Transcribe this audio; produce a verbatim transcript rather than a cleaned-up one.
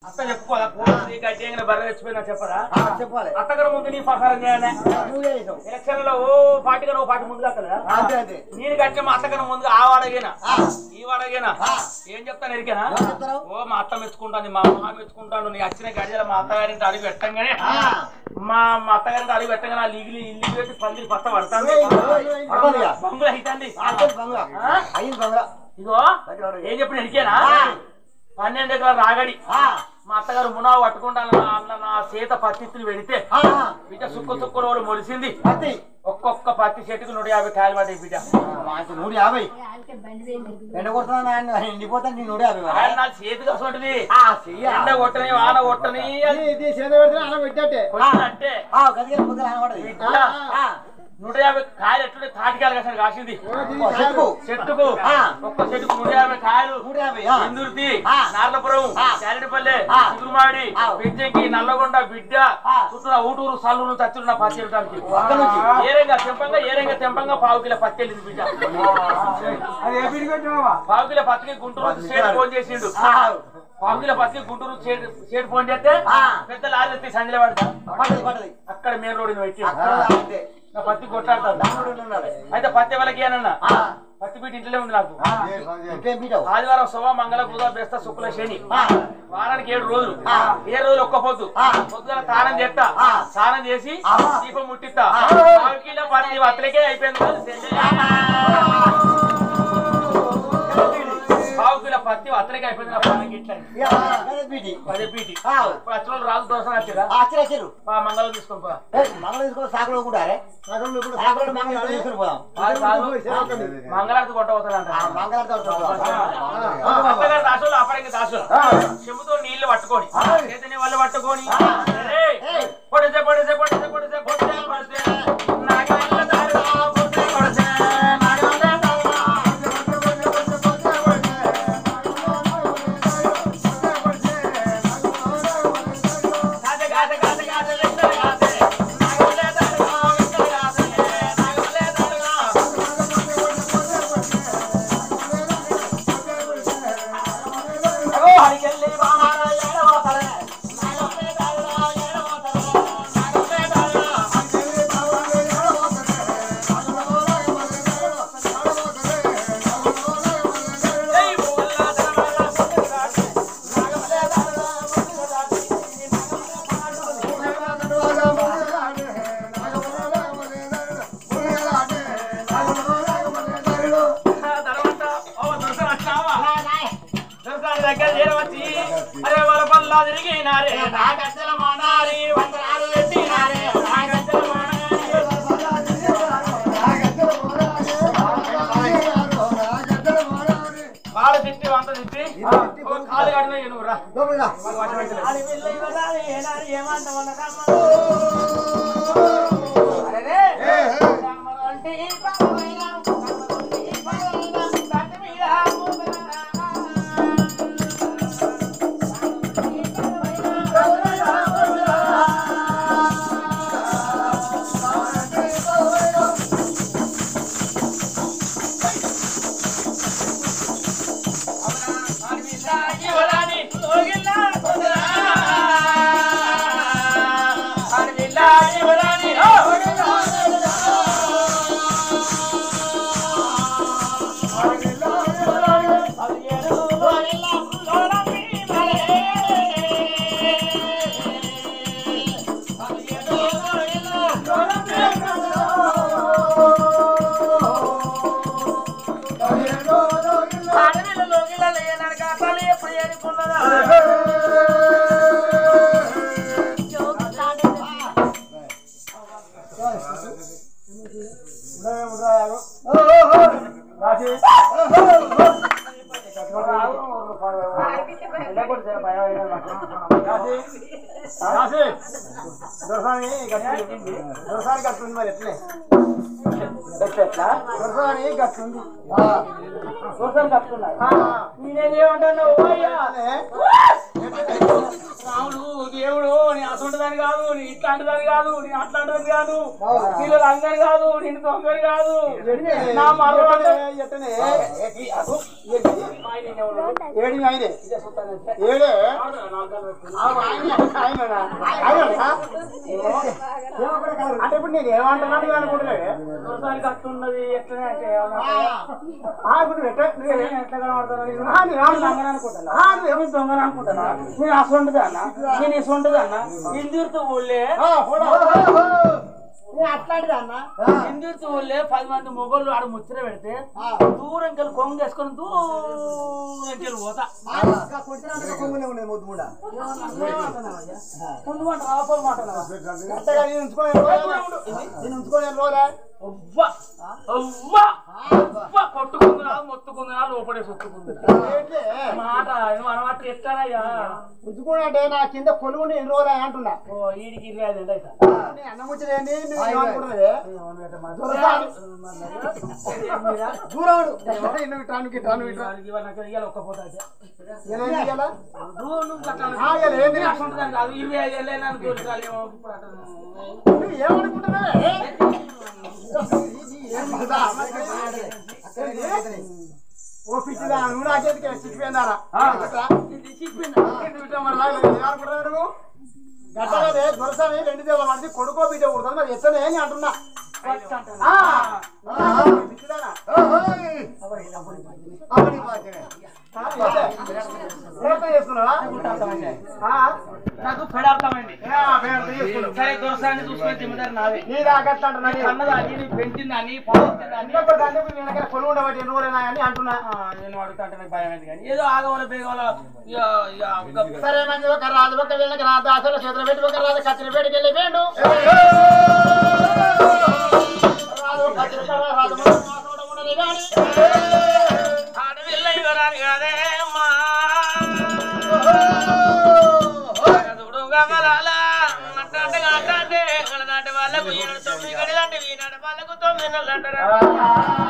అత్త చెప్పుకోవాలా కోడి గడ్డి బర్రె తెచ్చిపోయినా చెప్పరా చెప్పాలి అత్తగారు ముందు నీ ప్రకారం చేయాలి ఎలక్షన్ లో ఓ పార్టీగా ఓ పార్టీ ముందు కదా నేను కట్టిన మా అత్తగారు ముందు ఆ వాడగేనా ఈ వాడగేనా ఏం చెప్తాను ఎరికేనా ఓ మా అత్త మెచ్చుకుంటాను మా అమ్మ మెచ్చుకుంటాను నీ వచ్చిన గడియల మా అత్తగారింటి అడుగు పెట్టంగానే మా మా అత్తగారింటి అడుగు పెట్టగానే వాళ్ళు ఇల్లు ఇల్లు పెట్టి పందిరి పత్త పడుతుంది బంగులు అవుతుంది ఇగో ఏం చెప్పిన ఎరికేనా పన్నెండు ఎకరాల రాగడి మా అత్తగారు మునావు పట్టుకుంటాను అన్న నా చేత పత్తిత్తులు పెడితే బిడ్డ సుక్క సుక్కలు వాళ్ళు మొలిసింది ఒక్కొక్క పత్తి చెట్టుకు నూట యాభై కాయలు పడ్డాయి బిడ్డ నూట యాభై ఎండ కొడుతున్నా ఎండిపోతాను నీ నూట యాభై నా చేతి కసం ఉంటుంది ఎండ కొట్టని వాన కొట్టని అంటే నూట యాభై కాయలు ఎట్లుంటే తాటికాయలు కాసిన కాసింది చెట్టుకు ఒక్క చెట్టుకు నూట యాభై కాయలు ఇందుర్తి నార్లపురం చారెడ్డిపల్లె చిగురుమాడి పెంచెంకి నల్లగొండ బిడ్డ చుట్టూ ఊటూరు సల్లూరు తచ్చున్న పత్తి వెళ్ళడానికి ఏరంగా తెంపంగా ఏరంగా తెంపంగా పావు కిలో పత్తి వెళ్ళింది బిడ్డ పావు కిలో పత్తికి గుంటూరు సేటు ఫోన్ చేసిండు పావు కిలో పత్తికి గుంటూరు సేటు ఫోన్ చేస్తే పెద్ద లారీ ఎత్తి సంజలే పడతా అక్కడ మెయిన్ రోడ్ పెట్టి నా పత్తి కొట్లాడతాను అయితే పత్తి వాళ్ళకి అన్నా పత్తి పీట ఇంట్లోనే ఉంది నాకు ఆదివారం శుభ మంగళ బుధ బెస్త శుక్ల శని వారానికి ఏడు రోజులు ఏ రోజులు ఒక్క పొద్దు పొద్దున స్నానం చేస్తా స్నానం చేసి దీపం ముట్టిస్తా పత్తి అతలకే అయిపోయింది పావు కిలో పత్తి అతలకే అయిపోయింది పదే పీటి ఇప్పుడు వచ్చిన రాజు దోశలు వచ్చారా మంగళం తీసుకొని పో మంగళం తీసుకొని సాకులో కూడా మంగళారతి కొట్టబోతారంట దాసులు అపరంగి దాసులు చెంబుతో నీళ్లు పట్టుకొని చేతని వాళ్ళు పట్టుకొని పొడిసే పొడిసే పొడిసే పొడిసే పొడిసే పడితే నాకు రాముడు దేవుడు అసలు అట్లాంటిదని కాదు నీ ఇట్లాంటిదని కాదు నీ అట్లాంటిదని కాదు పిల్లలు అందరు కాదు నేను దొంగని కాదు నా మరో అంటే ఇప్పుడు నేను ఏమంటున్నాను అనుకుంటున్నావే అట్లున్నది ఎట్లనే అంటే ఎట్లా కనబడతాను అనుకుంటున్నా ఏమి దొంగని అనుకుంటున్నా నేను అసలు అన్న నేను ఇసు ఉంటుంది అన్న ఇందూరుతో ఊళ్ళే అట్లాంటిది అన్న ఇందూరుతో ఊళ్ళే పది మంది మొగోళ్ళు ఆడ ముచ్చట పెడితే దూరం కెళ్ళి కొంగ వేసుకొని దూరం కెళ్ళి పోతా ముందు మాట రాపోలు మాట కొట్టుకుందునా మొత్తుకుందునా లోపడే సొత్తుకుంది మాట అనమాట ఎట్టానయ్యా ఉంచుకున్నాడే నా కింద కొలువుని ఎన్ని రోజులు అంటున్నా ఓ ఈడికి ఇరవై ఐదు ఎంత అయితే అన్న ముచ్చలేండి దూరం ఒక్కపోతా ఇరవై ఐదు ఏమనుకుంటున్నావే ఓ పిచ్చిదా నువ్వు నాకేదికి చిక్కిపోయిందా గట్టదే దొరసాని రెండు దేవాల మనిషి కొడుకో బిడ్డ కుడుతుంది మరి ఎత్తనే అని అంటున్నా నాకు పెడార్థమైంది సరే దోసాన్ని చూసుకునే జిమ్మదారి నావే అన్నదాన్ని పెంచిందని కొలు ఉండబట్టి ఎన్ని రోజులైనా అని అంటున్నా నేను అడుగుతా అంటే నాకు భయం అయింది కానీ ఏదో ఆగవల బేగవల సరే మంచి ఒక రాదు ఒక వీళ్ళకి రాదు అసలు చేతులు పెట్టి ఒక రాదు కత్తిని పెట్టుకు వెళ్ళి వేండు రాదు కత్తిని రాదు ఉండదు కానీ ఆడవిల్ల ఇవ్వరాని కాదే అమ్మా వాళ్ళకు తొమ్మిది గడిలంటే వీనాడు వాళ్ళకు తొమ్మిది నెలలు అంటారా